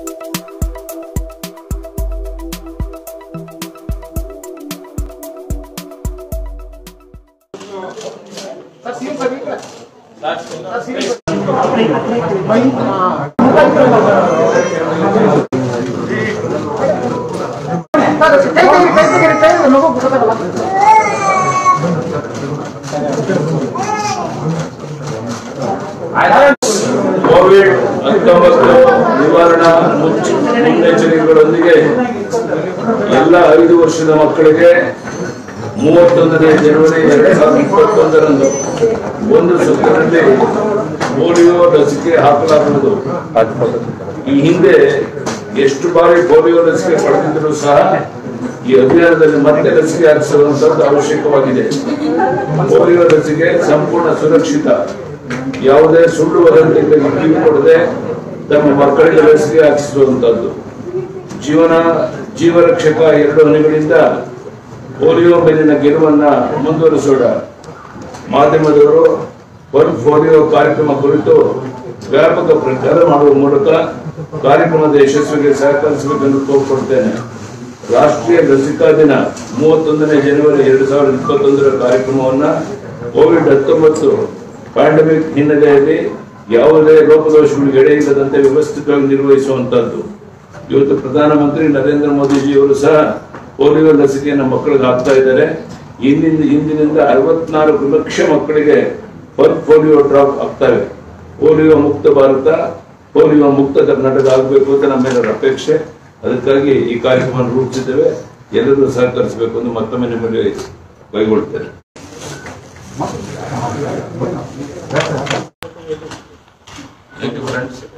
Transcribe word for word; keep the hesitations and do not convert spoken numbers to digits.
Covid ಹತ್ತೊಂಬತ್ತು ನಿವಾರಣಾ ಮುನ್ನೆಚ್ಚರಿಕೆಗಳೊಂದಿಗೆ ಎಲ್ಲ ಐದು ವರ್ಷದ ಮಕ್ಕಳಿಗೆ ಮೂವತ್ತೊಂದನೇ ಜನವರಿ ಎರಡ್ ಸಾವಿರದ ಇಪ್ಪತ್ತೊಂದರಂದು ಒಂದು ಸುತ್ತಿನಲ್ಲಿ ಪೋಲಿಯೋ ಲಸಿಕೆ ಹಾಕಲಾಗುವುದು. ಈ ಹಿಂದೆ ಎಷ್ಟು ಬಾರಿ ಪೋಲಿಯೋ ಲಸಿಕೆ ಪಡೆದಿದ್ದರೂ ಸಹ ಈ ಅಭಿಯಾನದಲ್ಲಿ ಮತ್ತೆ ಲಸಿಕೆ ಹಾಕಿಸುವಂತದ್ದು ಅವಶ್ಯಕವಾಗಿದೆ. ಪೋಲಿಯೋ ಲಸಿಕೆ ಸಂಪೂರ್ಣ ಸುರಕ್ಷಿತ. ಯಾವುದೇ ಸುಳ್ಳು ವದಂತಿಗಳಿಗೆ ಕಿವಿಕೊಡದೆ ತಮ್ಮ ಮಕ್ಕಳಿಗೆ ಲಸಿಕೆ ಹಾಕಿಸುವಂತದ್ದು. ಜೀವನ ಜೀವರಕ್ಷಕ ಎರಡು ಹನಿಗಳಿಂದ ಪೋಲಿಯೋ ಮೇಲಿನ ಗೆಲುವನ್ನ ಮುಂದುವರಿಸೋಣ. ಮಾಧ್ಯಮದವರು ವರ್ಲ್ಡ್ ಪೋಲಿಯೋ ಕಾರ್ಯಕ್ರಮ ಕುರಿತು ವ್ಯಾಪಕ ಪ್ರಚಾರ ಮಾಡುವ ಮೂಲಕ ಕಾರ್ಯಕ್ರಮದ ಯಶಸ್ವಿಗೆ ಸಹಕರಿಸಬೇಕೆಂದು ಕೋರಿಕೊಳ್ತೇನೆ. ರಾಷ್ಟ್ರೀಯ ಲಸಿಕಾ ದಿನ ಮೂವತ್ತೊಂದನೇ ಜನವರಿ ಎರಡ್ ಸಾವಿರದ ಇಪ್ಪತ್ತೊಂದರ ಕಾರ್ಯಕ್ರಮವನ್ನ ಕೋವಿಡ್ ಹತ್ತೊಂಬತ್ತು ಪ್ಯಾಂಡಮಿಕ್ ಹಿನ್ನೆಲೆಯಲ್ಲಿ ಯಾವುದೇ ಲೋಪದೋಷಗಳಿಗೆ ಎಡೆ ಇಲ್ಲದಂತೆ ವ್ಯವಸ್ಥಿತವಾಗಿ ನಿರ್ವಹಿಸುವಂತದ್ದು. ಇವತ್ತು ಪ್ರಧಾನಮಂತ್ರಿ ನರೇಂದ್ರ ಮೋದಿಜಿಯವರು ಸಹ ಪೋಲಿಯೋ ಲಸಿಕೆಯನ್ನು ಮಕ್ಕಳಿಗೆ ಹಾಕ್ತಾ ಇದ್ದಾರೆ. ಇಂದಿನ ಇಂದಿನಿಂದ ಅರವತ್ನಾಲ್ಕು ಲಕ್ಷ ಮಕ್ಕಳಿಗೆ ಪೋಲಿಯೋ ಡ್ರಾಪ್ ಆಗ್ತವೆ. ಪೋಲಿಯೋ ಮುಕ್ತ ಭಾರತ, ಪೋಲಿಯೋ ಮುಕ್ತ ಕರ್ನಾಟಕ ಆಗಬೇಕು ಅಂತ ನಮ್ಮೆಲ್ಲರ ಅಪೇಕ್ಷೆ. ಅದಕ್ಕಾಗಿ ಈ ಕಾರ್ಯಕ್ರಮ ರೂಪಿಸಿದ್ದೇವೆ. ಎಲ್ಲರೂ ಸಹಕರಿಸಬೇಕು ಎಂದು ಮತ್ತೊಮ್ಮೆ ನಿಮಗೆ ಕೈಗೊಳ್ತೇನೆ. Thank you, friends.